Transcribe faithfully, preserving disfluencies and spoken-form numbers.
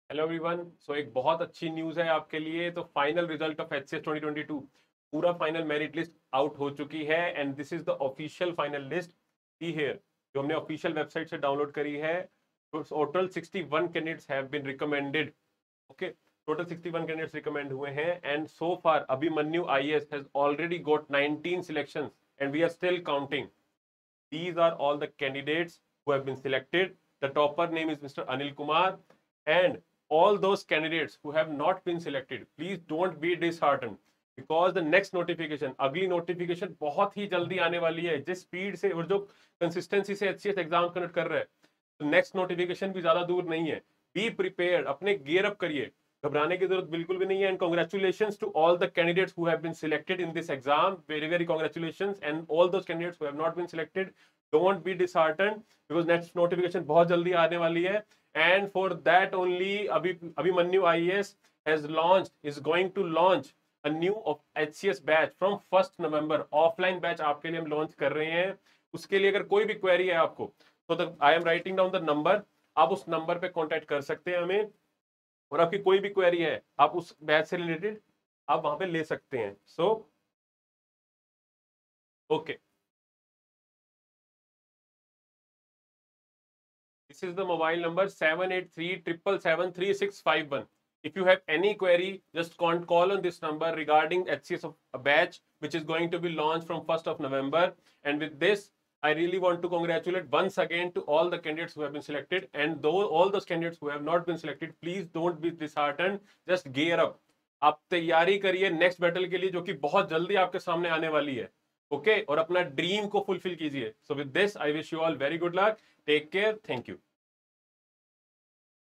Hello everyone. सो एक बहुत अच्छी न्यूज़ है आपके लिए। तो final result of HCS twenty twenty two, पूरा फाइनल मेरिट लिस्ट आउट हो चुकी है and this is the official final list. See here, जो हमने ऑफिशियल वेबसाइट से डाउनलोड करी है। Total sixty one candidates have been recommended. Okay, total sixty one candidates recommend हुए हैं and so far Abhimanyu IAS has already got nineteen selections and we are still counting. These are all the candidates who have been selected. The topper name is Mister Anil Kumar, and all those candidates who have not been selected, please don't be disheartened because the next notification, अगली notification बहुत ही जल्दी आने वाली है। जिस speed से और जो कंसिस्टेंसी से एचसीएस एग्जाम कंडक्ट कर रहा है, तो नेक्स्ट नोटिफिकेशन भी ज्यादा दूर नहीं है। बी प्रिपेयर्ड, अपने गियर अप करिए, घबराने की जरूरत बिल्कुल भी नहीं है। And congratulations to all the candidates who have been selected in this exam. Very very congratulations and all those candidates who have not been selected, don't be disheartened because next notification बहुत जल्दी आने वाली है। And for that only अभी Abhimanyu IAS has launched is going to launch a new HCS batch from first November. Offline batch आपके लिए हम launch कर रहे हैं। उसके लिए अगर कोई भी क्वेरी है आपको, तो I am writing down the number, आप उस नंबर पे कांटेक्ट कर सकते हैं हमें, और आपकी कोई भी क्वेरी है आप उस बैच से रिलेटेड आप वहां पे ले सकते हैं। So okay, this is the mobile number seven eight three seven seven three six five one. If you have any query, just call on this number regarding H C S of a batch which is going to be launched from first of November. And with this, I really want to congratulate once again to all the candidates who have been selected, and though all those candidates who have not been selected, please don't be disheartened. Just gear up. आप तैयारी करिए next battle के लिए, जो कि बहुत जल्दी आपके सामने आने वाली है। Okay okay? और अपना ड्रीम को फुलफिल कीजिए। So with this I wish you all very good luck, take care, thank you.